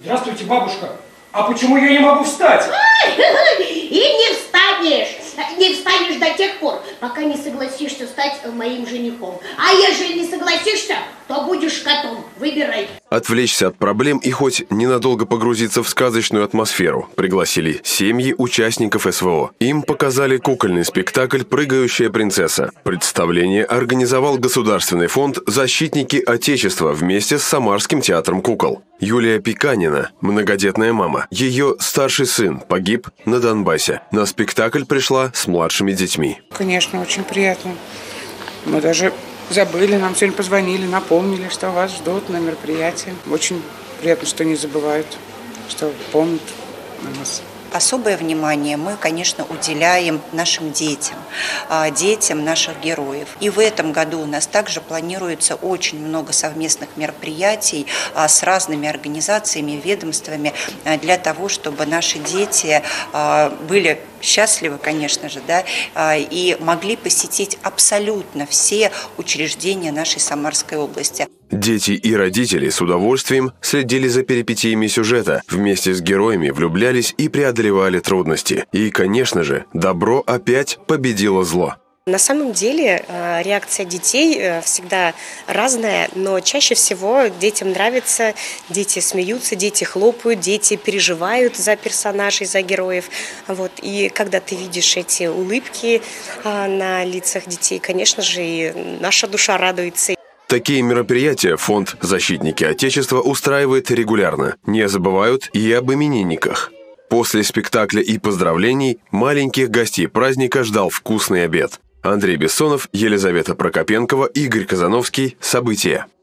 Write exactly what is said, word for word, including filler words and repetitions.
Здравствуйте, бабушка. А почему я не могу встать? И не встанешь. Не встанешь до тех пор, пока не согласишься стать моим женихом. А если не согласишься, то будешь котом. Выбирай. Отвлечься от проблем и хоть ненадолго погрузиться в сказочную атмосферу пригласили семьи участников СВО. Им показали кукольный спектакль «Прыгающая принцесса». Представление организовал Государственный фонд «Защитники Отечества» вместе с Самарским театром кукол. Юлия Пиканина, многодетная мама. Ее старший сын погиб на Донбассе. На спектакль пришла с младшими детьми. Конечно, очень приятно. Мы даже забыли, нам сегодня позвонили, напомнили, что вас ждут на мероприятии. Очень приятно, что не забывают, что помнят о нас. Особое внимание мы, конечно, уделяем нашим детям, детям наших героев. И в этом году у нас также планируется очень много совместных мероприятий с разными организациями, ведомствами для того, чтобы наши дети были счастливы, конечно же, да, и могли посетить абсолютно все учреждения нашей Самарской области. Дети и родители с удовольствием следили за перипетиями сюжета, вместе с героями влюблялись и преодолевали трудности. И, конечно же, добро опять победило зло. На самом деле реакция детей всегда разная, но чаще всего детям нравится, дети смеются, дети хлопают, дети переживают за персонажей, за героев. Вот. И когда ты видишь эти улыбки на лицах детей, конечно же, и наша душа радуется. Такие мероприятия фонд «Защитники Отечества» устраивает регулярно. Не забывают и об именинниках. После спектакля и поздравлений маленьких гостей праздника ждал вкусный обед. Андрей Бессонов, Елизавета Прокопенкова, Игорь Казановский. События.